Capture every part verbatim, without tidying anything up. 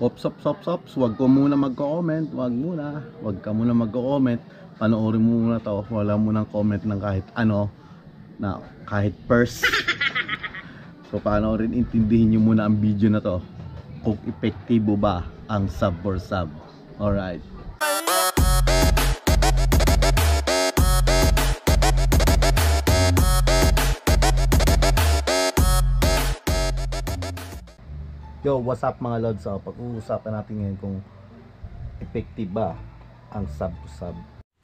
Ops, ops, ops, ops, wag ko muna magko-comment, wag muna, wag ka muna magko-comment. Panoorin mo muna to, wala mo nang comment ng kahit ano, na kahit purse. So paano rin intindihin nyo muna ang video na to, kung epektibo ba ang sub for sub. Alright. Yo, what's up mga lods? So, pag-uusapan natin ngayon kung effective ba ang sub to sub.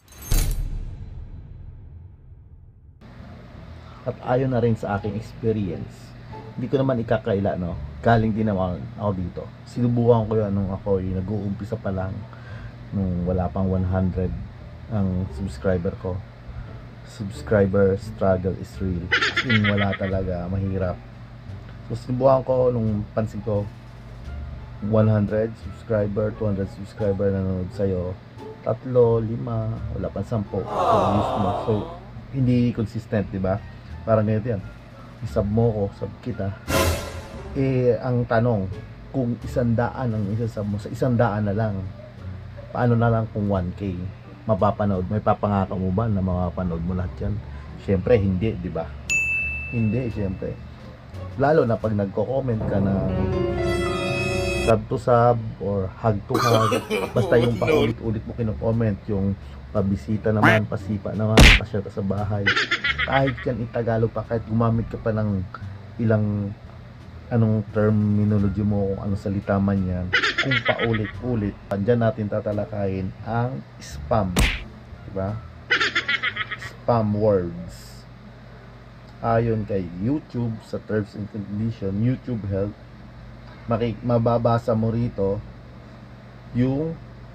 At ayon na rin sa aking experience, hindi ko naman ikakaila, no? Galing din naman ako dito. Sinubukan ko yun nung ako yung nag-uumpisa pa lang, nung wala pang one hundred ang subscriber ko. Subscriber struggle is real. Yung wala talaga, mahirap. So sinubukan ko nung pansin ko one hundred subscriber, two hundred subscriber na nanonood sa'yo, tatlo, lima, wala pang sampo. So, so hindi consistent, di ba? Parang ganito yan. Isub mo ko, sub kita. Eh, ang tanong, kung isang daan ang isasub mo, sa isang daan na lang, paano na lang kung one K? Mapapanood, may papangako mo ba na mapapanood mo lahat yan? Siyempre, hindi, di ba? Hindi, siyempre. Lalo na pag nagko-comment ka na sub to sub or hug to hug, basta yung paulit-ulit mo kino-comment, yung pabisita naman, pasipa naman, pasyal ka sa bahay, kahit yan itagalog pa, kahit gumamit ka pa ng ilang anong terminology mo, kung anong salita man yan, kung paulit-ulit, andyan natin tatalakayin ang spam, diba? Spam words. Ayon kay YouTube sa terms and condition, YouTube Health, makik mababasa mo rito yung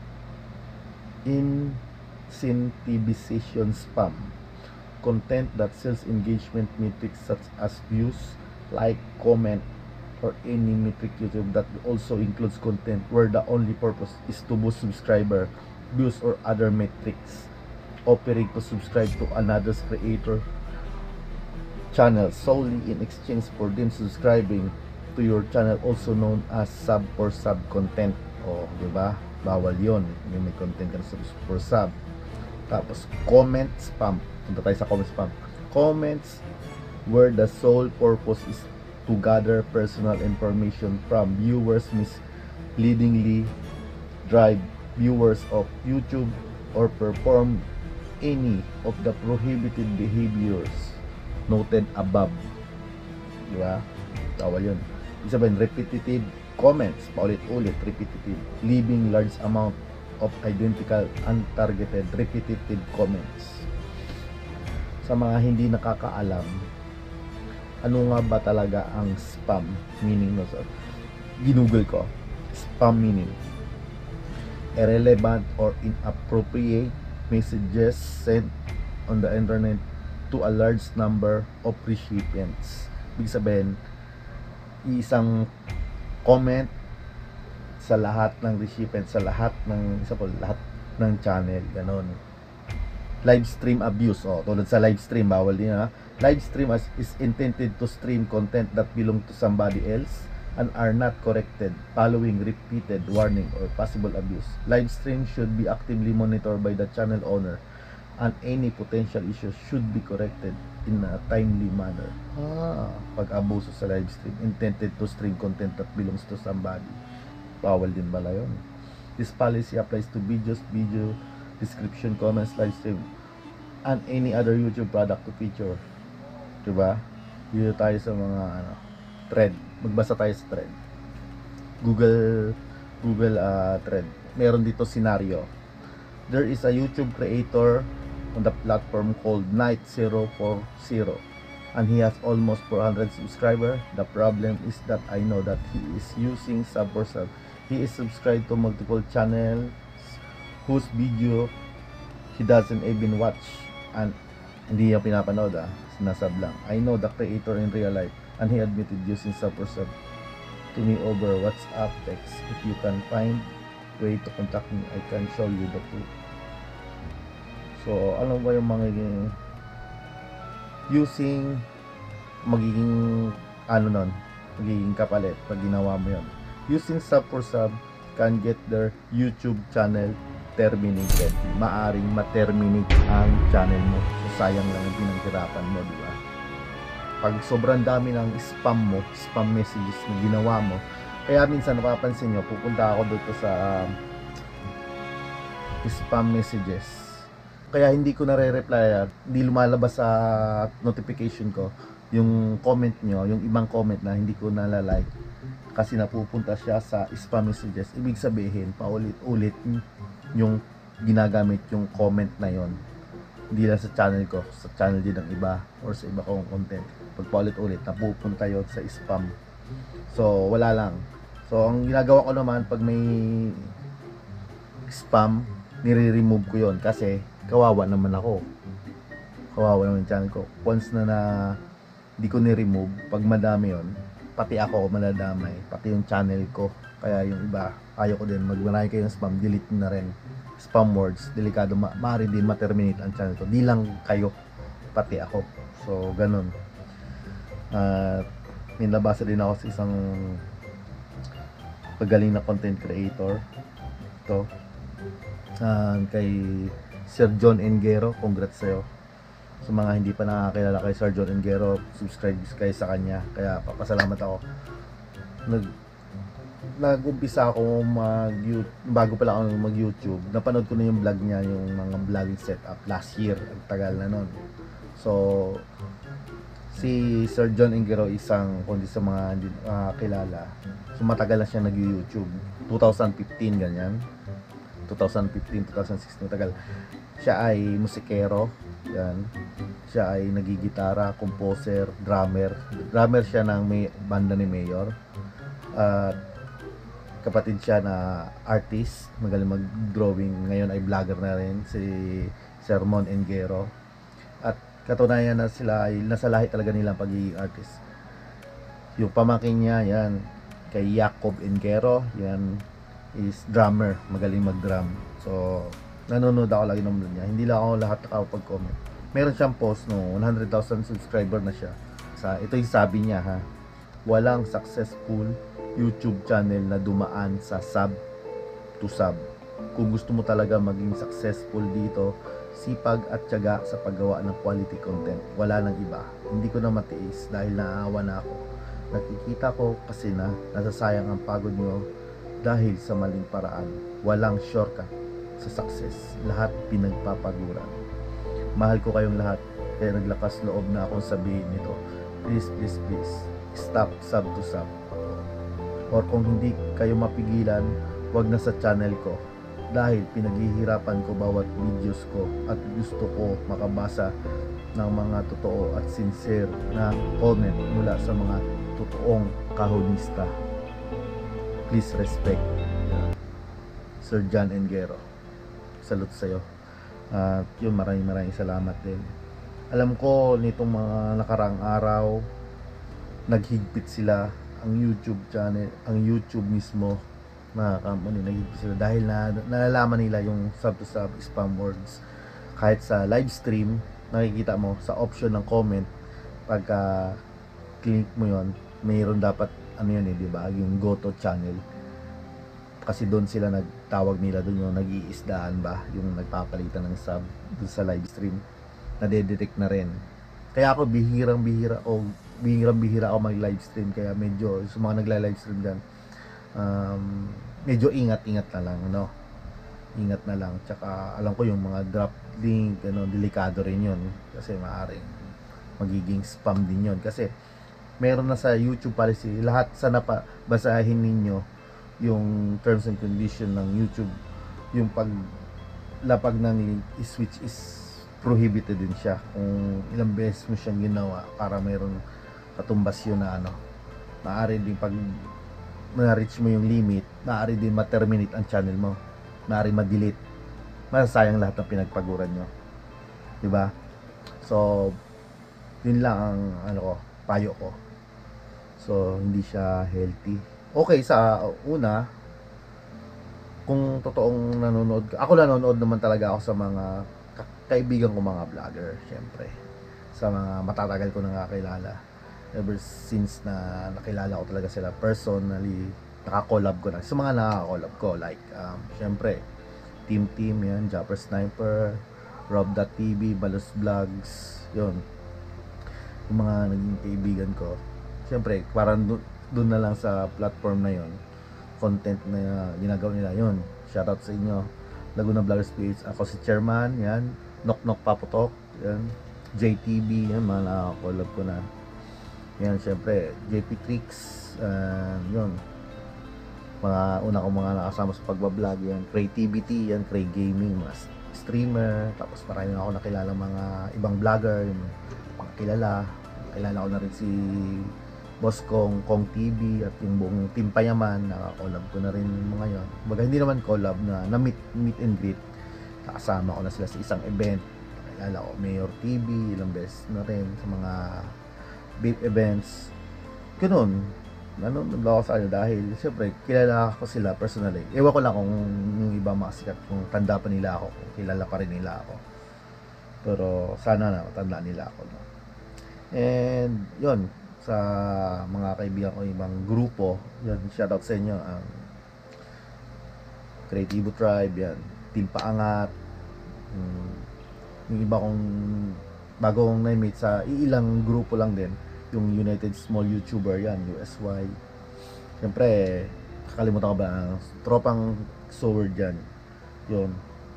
incentivization spam, content that sells engagement metrics such as views, like, comment, or any metric YouTube that also includes content where the only purpose is to boost subscriber, views, or other metrics, offering to subscribe to another's creator channel solely in exchange for them subscribing to your channel, also known as sub for sub content. O, di ba? Bawal yon. May, may content ka na sub for sub. Tapos, comment spam. Punta tayo sa comment spam. Comments where the sole purpose is to gather personal information from viewers, misleadingly drive viewers of YouTube, or perform any of the prohibited behaviors noted above. Diba? Tawal yun. Ibig sabihin, repetitive comments, paulit-ulit, repetitive, leaving large amount of identical, untargeted, repetitive comments. Sa mga hindi nakakaalam, ano nga ba talaga ang spam meaning? No? So, ginugol ko, spam meaning irrelevant or inappropriate messages sent on the internet to a large number of recipients. Ibig sabihin, isang comment sa lahat ng recipients, sa lahat ng isa po, lahat ng channel, ganon. Live stream abuse, oh, tulad sa live stream, bawal din, ha. Live stream as is intended to stream content that belong to somebody else and are not corrected following repeated warning or possible abuse. Live stream should be actively monitored by the channel owner, and any potential issues should be corrected in a timely manner. Ah, pag-abuso sa live stream, intended to stream content that belongs to somebody, bawal din bala yun. This policy applies to videos, video description, comments, live stream, and any other YouTube product to feature. Diba? Dito tayo sa mga ano, thread. Magbasa tayo sa thread. Google Google uh, thread. Meron dito scenario. There is a YouTube creator on the platform called Night zero four zero, and he has almost four hundred subscribers. The problem is that I know that he is using sub for sub. He is subscribed to multiple channels whose video he doesn't even watch, and hindi niya pinapanood, ah, sinasub lang. I know the creator in real life, and he admitted using sub for sub to me over WhatsApp text. If you can find way to contact me, I can show you the proof. So, ano ba yung magiging using magiging ano nun, magiging kapalit pag ginawa mo yun? Using sub for sub can get their YouTube channel terminated. Maaring ma-terminate ang channel mo. So, sayang lang ang pinaghirapan mo, di ba? Pag sobrang dami ng spam mo, spam messages na ginawa mo, kaya minsan napapansin nyo, pupunta ako dito sa um, spam messages. Kaya hindi ko nare-reply, hindi lumalabas sa notification ko yung comment nyo, yung ibang comment na hindi ko nalalike kasi napupunta siya sa spam messages. Ibig sabihin, paulit-ulit yung ginagamit yung comment na yon. Hindi lang sa channel ko, sa channel din ng iba or sa iba kong content. Pag paulit-ulit, napupunta yon sa spam. So, wala lang. So, ang ginagawa ko naman pag may spam, nire-remove ko yon kasi kawawa naman ako. Kawawa naman yung channel ko. Once na na di ko ni-remove, pag madami yon, pati ako madadamay, pati yung channel ko. Kaya yung iba, ayaw ko din, magmarami kayo ng spam, delete na rin. Spam words, delikado, ma maaari din ma-terminate ang channel ko. Di lang kayo, pati ako. So, ganun. At, uh, minabasa din ako sa isang pagaling na content creator. Ito. Uh, kay Sir John Engero, congrats sa'yo. Sa mga hindi pa nakakilala kay Sir John Engero, subscribe kayo sa kanya. Kaya papasalamat ako. Nag nag-umpisa ako mag bago pala ako mag-YouTube. Napanood ko na yung vlog niya, yung mga vlogging setup last year. Ang tagal na nun. So, si Sir John Engero isang kundi sa mga hindi uh, kilala. So, matagal na siya nag-YouTube. twenty fifteen ganyan. twenty fifteen, twenty sixteen, matagal. Siya ay musikero. Yan. Siya ay nagigitara, composer, drummer. Drummer siya ng may banda ni Mayor. At uh, kapatid siya na artist, magaling mag-drawing. Ngayon ay vlogger na rin si Sir Mon Engero. At katunayan na sila ay nasa lahi talaga nilang pagiging artist. Yung pamangkin niya, yan, kay Jacob Engero, yan is drummer, magaling mag-drum. So, nanonood ako lagi ng vlog niya. Hindi lang ako lahat nakapag-comment. Meron siyang post no, one hundred thousand subscriber na siya. Sa, ito yung sabi niya ha, walang successful YouTube channel na dumaan sa sub to sub. Kung gusto mo talaga maging successful dito, sipag at tiyaga sa paggawa ng quality content. Wala nang iba. Hindi ko na matiis dahil naaawa na ako. Nakikita ko kasi na nasasayang ang pagod nyo dahil sa maling paraan. Walang shortcut sa success. Lahat pinagpapaguran. Mahal ko kayong lahat, kaya naglakas loob na akong sabihin nito. Please, please, please, stop sub to sub. Or kung hindi kayo mapigilan, wag na sa channel ko. Dahil pinaghihirapan ko bawat videos ko at gusto ko makabasa ng mga totoo at sincere na comment mula sa mga totoong kahonista. Please respect. Yeah. Sir John Engero. Salute sa'yo. At uh, yun, maraming maraming salamat din. Alam ko nitong mga nakarang araw, naghigpit sila ang YouTube channel, ang YouTube mismo na company, naghigpit sila dahil na, nalalaman nila yung sub to sub spam words. Kahit sa live stream, nakikita mo sa option ng comment, pagka click mo yon, mayroon dapat ano yun eh, di ba? Yung go to channel. Kasi doon sila nagtawag nila doon yung nag-iisdaan ba, yung nagpapalitan ng sub doon sa live stream. Nade-detect na rin. Kaya ako bihirang bihira o bihirang bihira ako mag live stream, kaya medyo sa mga nagla-live stream diyan, um, medyo ingat-ingat na lang, no? Ingat na lang. Tsaka alam ko yung mga drop link, ano, delikado rin yun kasi maaaring magiging spam din yun kasi meron na sa YouTube policy, lahat sana pa basahin ninyo yung terms and condition ng YouTube. Yung paglapag ng link is which is prohibited din siya kung ilang beses mo siyang ginawa para mayroong katumbas yun na ano, maaari din pag na-reach mo yung limit, maaari din ma-terminate ang channel mo, maaari ma-delete, masasayang lahat ng pinagpaguran nyo, diba? So yun lang ang ano ko, payo ko. So hindi siya healthy. Okay, sa una, kung totoong nanonood ka, ako nanonood naman talaga ako sa mga kaibigan ko mga vlogger, syempre, sa mga matatagal ko nang kakilala ever since na nakilala ko talaga sila personally, naka-collab ko na. Sa mga naka-collab ko, like, um, syempre, Team Team, yan, Japper Sniper, Rob.tv, Balos Vlogs, yun. Yung mga naging kaibigan ko. Syempre, parang doon na lang sa platform na yon, content na ginagawa nila, yun. Shoutout sa inyo. Laguna Vloggers Page. Ako si Chairman, yan. Knock Knock Paputok, yan. J T B, yan, mga naka-collab ko na. Yan, syempre, J P Tricks, uh, yun. Mga una kong mga nakasama sa pagbablog, yan. Creativity, yan. Cray Gaming, mga streamer. Tapos marami ako nakilala mga ibang vlogger, yung mga kilala. Kilala ko na rin si Boss Kong, Kong T V, at yung buong Team Payaman. Naka-collab ko na rin mga yon. Baga hindi naman collab na, na meet, meet and greet. Nakasama ko na sila sa isang event. Kilala ko Mayor T V, ilang beses na rin sa mga big events. Ganun. Nanonood ako sa kanila dahil siyempre kilala ko sila personally. Ewan ko lang kung yung iba mga sikat, kung tanda pa nila ako, kung kilala pa rin nila ako. Pero sana na tanda nila ako, no? And yun, sa mga kaibigan ko ibang grupo, yun, shoutout sa inyo, ang Creativo Tribe, yan, Team Paangat, um, yung iba kong bagong na-meet sa ilang grupo lang din, yung United Small YouTuber, yan, U S Y. Siyempre, kakalimutan ko ba ang tropang sword yan, yun.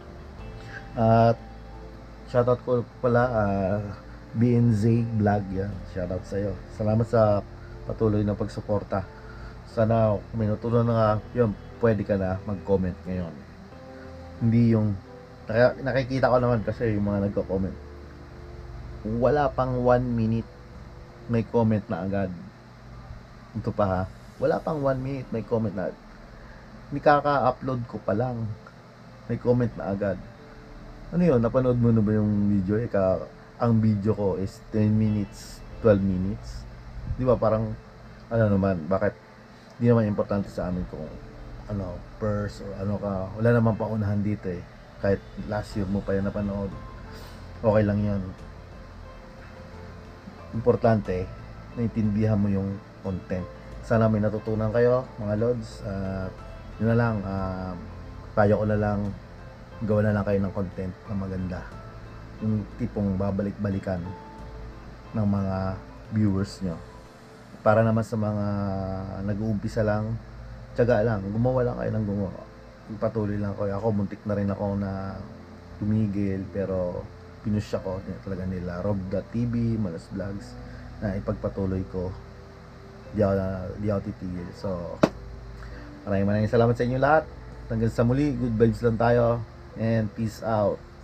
At shoutout ko pala, uh, B N Z Vlog, yan. Shoutout sa iyo. Salamat sa patuloy na pagsuporta. Sana kung may natutunan na nga, yun, pwede ka na mag-comment ngayon. Hindi yung nakikita ko naman kasi yung mga nagko-comment, wala pang one minute may comment na agad. Ito pa ha, wala pang one minute may comment na agad. Hindi kaka-upload ko pa lang may comment na agad. Ano yun, napanood mo na ba yung video? Ika, ang video ko is ten minutes, twelve minutes. Di ba parang, ano naman, bakit di naman importante sa amin kung ano, pers or ano ka. Wala naman paunahan dito eh. Kahit last year mo pa yan napanood, okay lang yan. Importante, naintindihan mo yung content. Sana may natutunan kayo, mga lods. Uh, yun na lang, uh, payo ko na lang, gawa na lang kayo ng content na maganda. Yung tipong babalik-balikan ng mga viewers nyo. Para naman sa mga nag-uumpisa lang, tiyaga lang, gumawa lang kayo ng gumawa. Patuloy lang kayo. Ako, muntik na rin ako na tumigil, pero pinush ako talaga nila. Rob.tv, Malas Vlogs, na ipagpatuloy ko. Di ako, di ako titigil. So, maraming maraming salamat sa inyo lahat. Hanggang sa muli, good vibes lang tayo, and peace out.